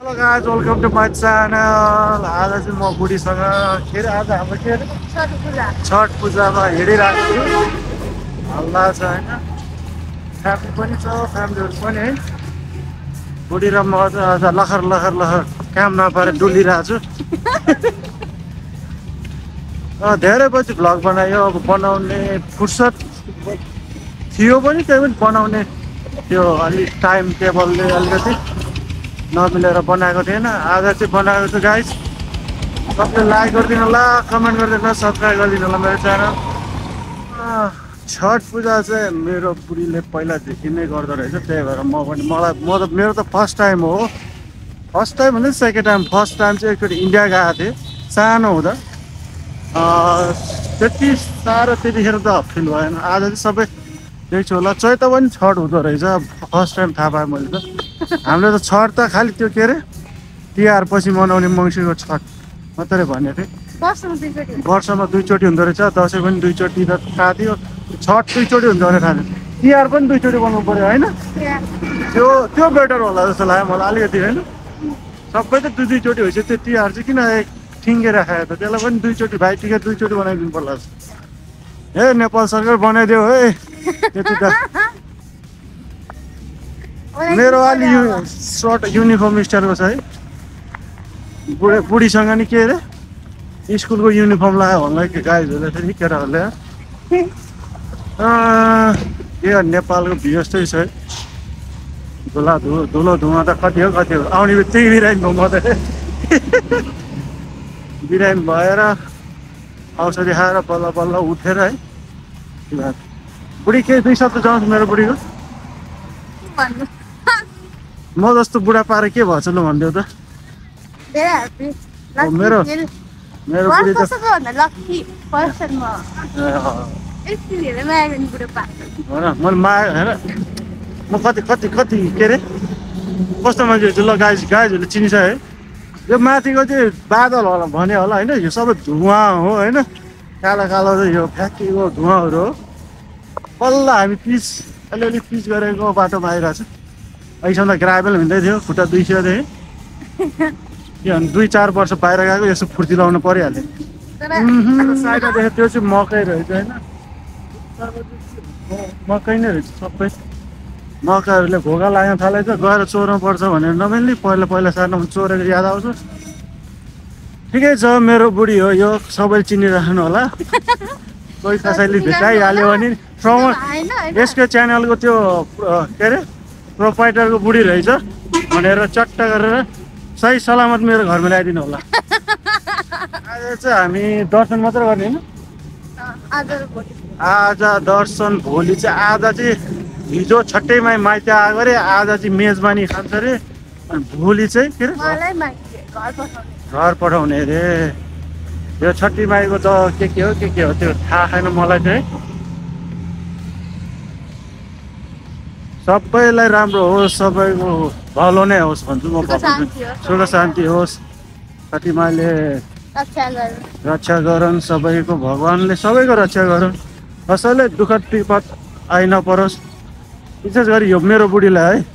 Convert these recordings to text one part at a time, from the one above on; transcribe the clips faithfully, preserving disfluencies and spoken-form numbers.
Hello guys welcome to my channel. आज चाहिँ म बुढीसँग के अरे आज हाम्रो के अरे छठ पूजामा हिँडिरहेको छु। हल्ला छ होइन, फ्यामिली पनि छ, फ्यामिलीहरू पनि है। बुढी र म चाहिँ आज लखर लखर लखर काम नपाएर डुलिरहेको छु। धेरै पछि भ्लग बनायो, अब बनाउने फुर्सद थियो पनि त्यही पनि बनाउने त्यो अलिक टाइम टेबलले अलिकति नमिलेर बनाएको थिएन। आज चाहिँ बनाएको छु गाइस। सबले लाइक गरिदिनु होला, कमेन्ट गरिदिनु होला, सब्सक्राइब गरिदिनु होला मेरो च्यानल। छठ पूजा चाहिँ मेरो बुढीले पहिलादेखि नै गर्दो रहेछ, त्यही भएर म पनि मलाई म त मेरो त फर्स्ट टाइम हो। फर्स्ट टाइम भन्दा सेकेन्ड टाइम। फर्स्ट टाइम चाहिँ एकचोटि इन्डिया गएको थिएँ सानो हुँदा। त्यति साह्रो त्यतिखेर त फिल भएन। आज चाहिँ सबै देख्छु होला। चैत पनि छठ हुँदो रहेछ, फर्स्ट टाइम थाहा पाएँ मैले त। हामीले त छठ त खालि त्यो के अरे तिहार पछि मनाउने मङ्सिरको छठ मात्रै भनेको थिएँ। वर्षमा दुईचोटि हुँदो रहेछ, दसैँ पनि दुईचोटि त थाहा थियो, छठ दुईचोटि हुन्छ भने थाहा थियो, तिहार पनि दुईचोटि बनाउनु पऱ्यो होइन। त्यो त्यो बेटर होला जस्तो लाग्यो मलाई अलिकति होइन। सबै त दुई दुईचोटि भएपछि त्यो तिहार चाहिँ किन ठिङ्गेर राखेको त, त्यसलाई पनि दुईचोटि भाइ टिका दुईचोटि बनाइदिनु पर्ला जस्तो। ए नेपाल सरकार बनाइदियो है त्यति त। मेरो अलि यु सर्ट युनिफर्म स्टाइलको छ है। बुढे बुढीसँग नि के अरे स्कुलको युनिफर्म लगायो होला कि गाइजहरूले फेरि केटाहरूले। यो नेपालको भ्यू यस्तै छ है। धुला धु धुलो धुवा त कति हो कति हो, आउने बित्तिकै बिरामी भयो म त। बिरामी भएर औषधि खाएर बल्ल बल्ल उठेर है। बुढी केही दुई शब्द जाउँछ मेरो बुढीको। म जस्तो बुढा पारे के भएछ ल भनिदेऊ त। मेरो मेरो बुढी त मैले माया हेर म कति कति कति के अरे कस्तो मान्छे छु ल। गाइज गाइजहरूले चिनिन्छ है। यो माथिको चाहिँ बादल होला भने होला होइन, यो सबै धुवा हो होइन, कालो कालो चाहिँ यो फ्याँकीको धुवाहरू हो। बल्ल हामी पिच अलिअलि पिच गरेको बाटोमा आइरहेको छ। अहिलेसम्म त ग्राभेल हिँड्दै थियो, खुट्टा दुइसयोदेखि के भन्नु दुई चार वर्ष बाहिर गएको यसो फुर्ती लाउनु परिहाल्यो। साइडमा देखेँ त्यो चाहिँ मकै रहेछ होइन, मकै नै रहेछ सबै। मकैहरूले घोगा लाग्न थालेछ, गएर चोर्नु पर्छ भनेर नमिल्ने पहिला पहिला सानो चोरेको याद आउँछ। ठिकै छ, मेरो बुढी हो यो, सबैले चिनिराख्नु होला। कोही कसैले भेटाइहाल्यो भने श्रवण यसको च्यानलको त्यो के अरे प्रोपाइटरको बुढी रहेछ भनेर चट्ट गरेर सही सलामत मेरो घरमा ल्याइदिनु होला। आज चाहिँ हामी दर्शन मात्र गर्ने होइन, आज दर्शन भोलि चाहिँ आज चाहिँ हिजो छट्टैमा माइत आएको अरे, आज चाहिँ मेजबानी खान्छ अरे, अनि भोलि चाहिँ के अरे घर पठाउने अरे। यो छट्टी माईको त के के हो के के हो त्यो थाहा छैन मलाई चाहिँ। सबैलाई राम्रो होस्, सबैको भलो नै होस् भन्छु म। सुख शान्ति होस्, छठी माईले रक्षा गरून्, सबैको भगवान्ले सबैको रक्षा गरून्, कसैले दुःख विपद आइ नपरोस्। विशेष गरी यो मेरो बुढीलाई है।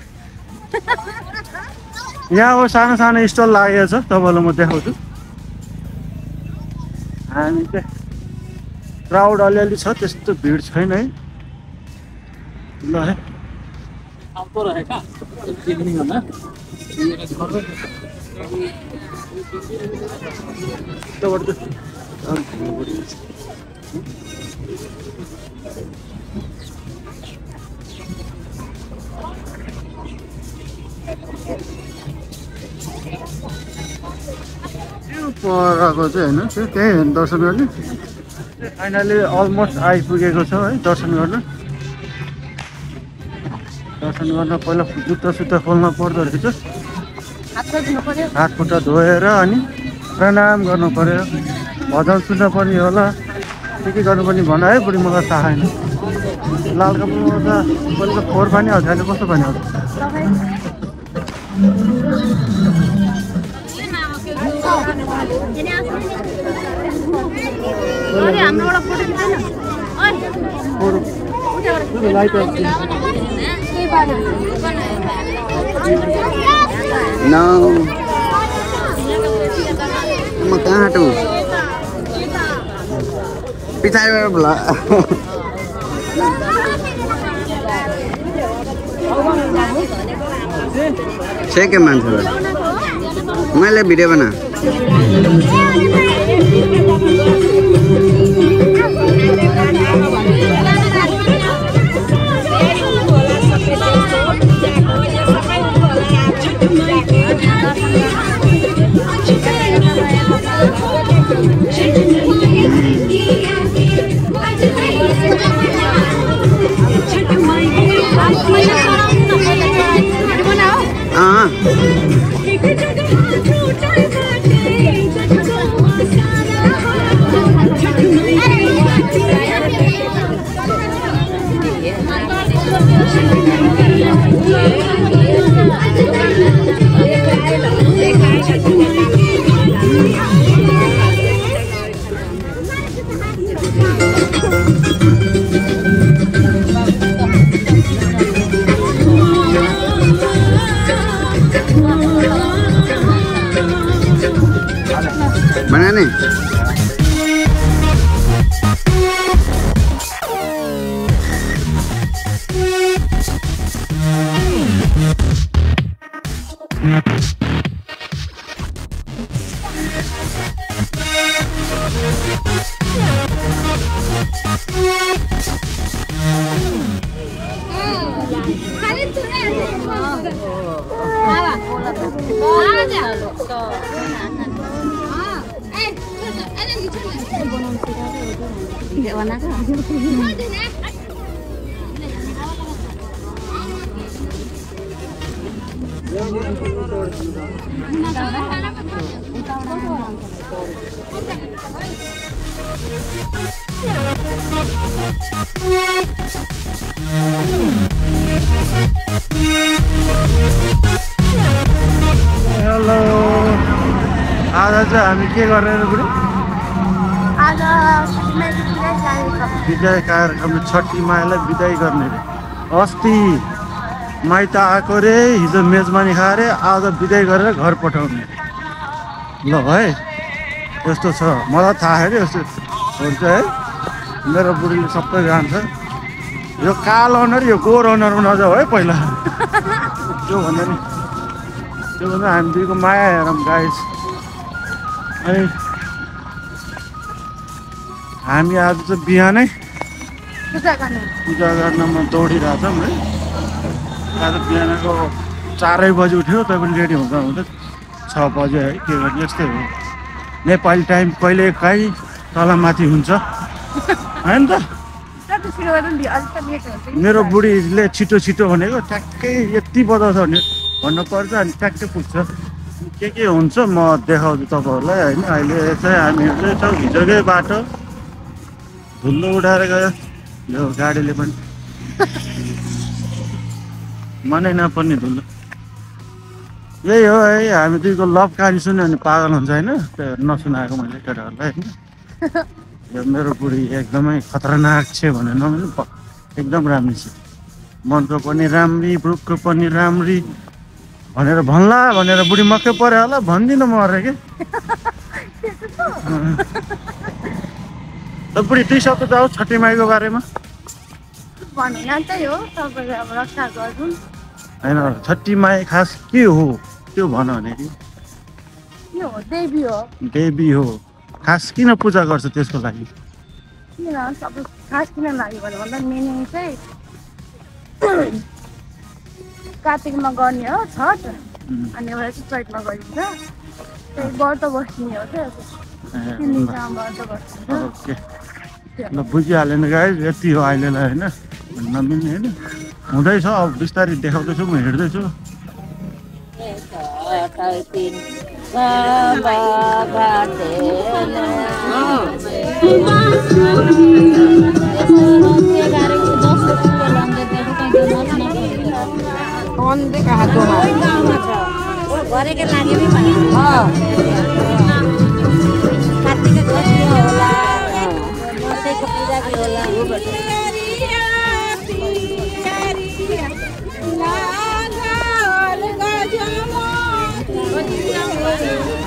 यहाँ हो सानो सानो स्टल लागेको छ, तपाईँलाई म देखाउँछु। हामी चाहिँ क्राउड अलिअलि छ, त्यस्तो भिड छैन है। ल है परको चाहिँ होइन त्यो त्यही दर्शन गर्ने। फाइनली अलमोस्ट आइपुगेको छ है दर्शन गर्न। दर्शन गर्न पहिला जुत्ता सुत्ता खोल्न पर्दो रहेछ, हात खुट्टा धोएर अनि प्रणाम गर्नु पर्यो, भजन सुन्न पर्ने होला, के के गर्नु पर्ने भन है बुढी, मलाई थाहा छैन। लाल कपडा त पहिला त फोहोर पानी आउँछ, अहिले कस्तो पानी आउँछ। Light No. म कहाँ हटूं? पछाडि बोला से के मान्छेलाई मैले भिडियो बना हाँ बनाने हेलो आज चाहिँ हामी के गरेर बुढी आज विदाई कार्यक्रम छठी मायालाई विदाई गर्ने रे अस्ति माइत आएको रे हिजो मेजबानी खाएर आज विदाई गरेर घर पठाउने ल है यस्तो छ मलाई थाहा है यस्तो हुन्छ है मेरो बुढीले सबै जान्छ यो कालो अनुहार यो गोरो अनुहारमा नजाऊ है पहिला त्यो भन्दा नि त्यो भन्दा हामी दुईको माया हेरौँ गाइस अनि हामी आज चाहिँ बिहानै पूजा गर्ने पूजा गर्नमा दौडिरहेछौँ है आज बिहानको चारै बजी उठ्यो तै पनि रेडी हुँदा हुँदा छ बज्यो है के गर्ने यस्तै हो नेपाली टाइम कहिले काहीँ तलमाथि हुन्छ होइन त मेरो बुढीले छिटो छिटो भनेको ट्याक्कै यति बजाउँछ भने भन्नुपर्छ अनि ट्याक्कै पुग्छ के के हुन्छ म देखाउँछु तपाईँहरूलाई होइन अहिले चाहिँ हामीहरू चाहिँ छौँ हिजोकै बाटो धुलो उडाएर गयो यो गाडीले पनि मनै नपर्ने धुलो यही हो है हामी दुईको लभ कहानी सुन्यो भने पागल हुन्छ होइन त्यो नसुनाएको मैले केटाहरूलाई होइन यो मेरो बुढी एकदमै खतरनाक छ भनेर नभने एकदम राम्रो छ मनको पनि राम्री ब्रुकको पनि राम्री भनेर भन्ला भनेर बुढी मक्कै पऱ्यो होला भन्दिनँ म अरे के त बुढी दुई शब्द जाऊ छठी माईको बारेमा भनेन त्यही हो तपाईँले अब रक्षा गर्नु होइन छठी माई खास के हो त्यो भन भने यो हो देवी हो देवी हो खास किन पूजा गर्छ त्यसको लागि किन सबै खास किन लाग्यो भने भन्दा मिनिङ चाहिँ कार्तिकमा गर्ने हो छठ अनि एउटा चाहिँ चैतमा गरिन्छ त्यही व्रत बस्ने हो क्या तिन दिनसम्म व्रत बस्छ ओके ल बुझिहालेन गाइस यति हो अहिलेलाई होइन नमिल्ने होइन हुँदैछ अब बिस्तारै देखाउँदैछु म हिँड्दैछु गरेकै लागि पनि कार्तिकको होला दसैँको पूजा होला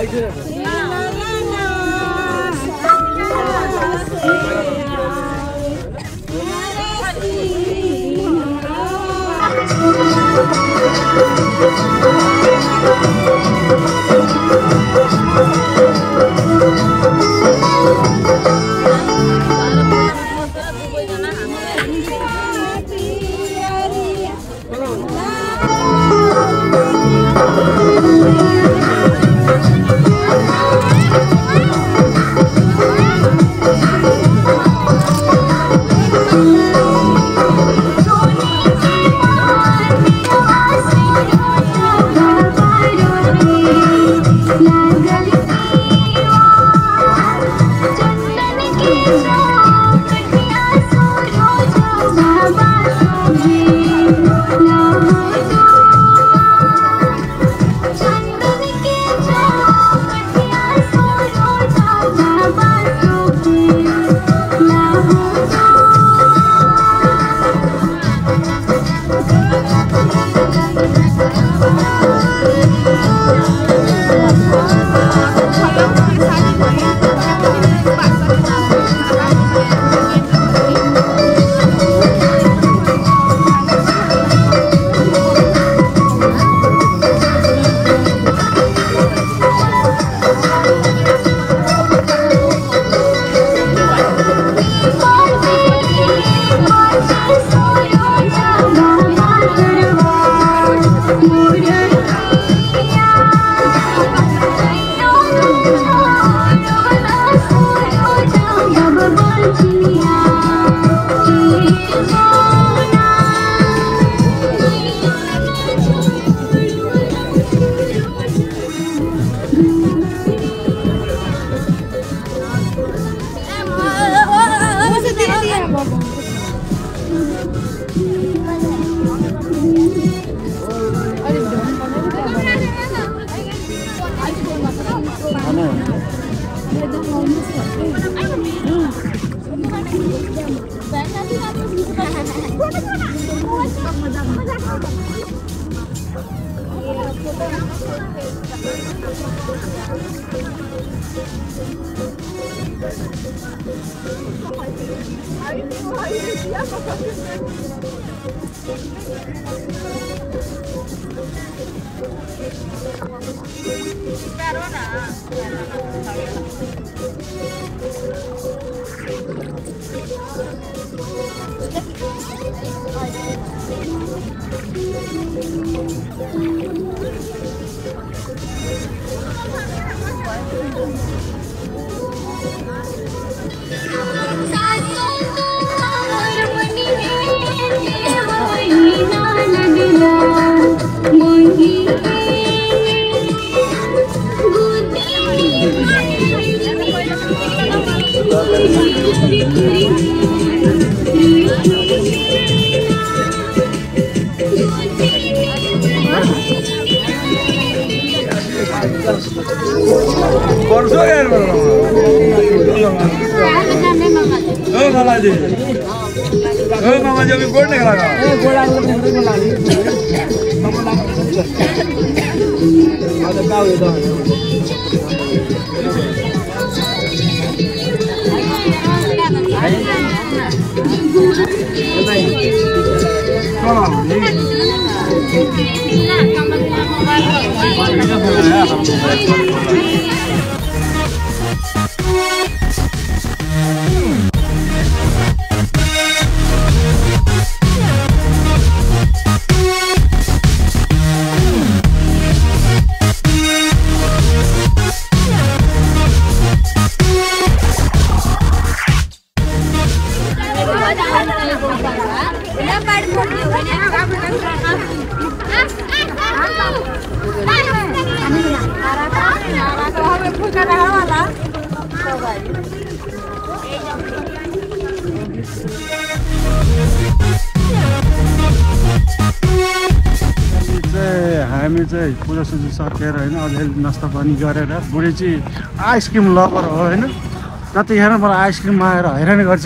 हामी चाहिँ पूजासुजी सकेर होइन अलिअलि नास्ता पानी गरेर बुढी चाहिँ आइसक्रिम लभर हो होइन जतिखेर मलाई आइसक्रिम आएर हैरान गर्छ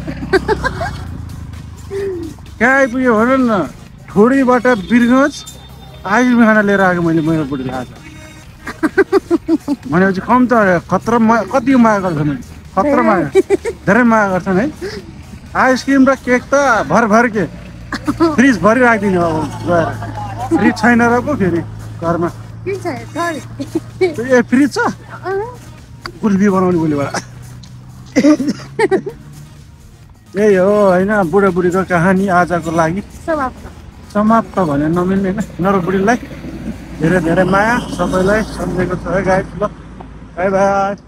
कहाँ आइपुग्यो भन न ठोडीबाट बिरगञ्ज आइसक्रिम खाना लिएर आएको मैले मेरो बुढीलाई आज भनेपछि कम त खतरा माया कति माया गर्छन् खतरा माया धेरै माया गर्छन् है आइसक्रिम र केक त भर भर के फ्रिज भरि राखिदिनु अब गएर फ्रिज छैन र पो फेरि घरमा के छ सरी ए फ्रिज छ कुल्फी बनाउने भोलिबाट यही हो होइन बुढाबुढीको कहानी आजको लागि समाप्त समाप्त भने नमिल्ने होइन नरबुढीलाई धेरै धेरै माया सबैलाई सम्झेको छ है गाइस ल बाई बाई